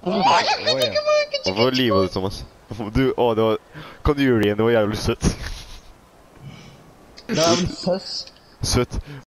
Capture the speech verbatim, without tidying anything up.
Hvorfor livet du, Thomas? Du, å, det var... Kan du gjøre det igjen? Det var jævlig søtt. Det er vel søss. Søtt.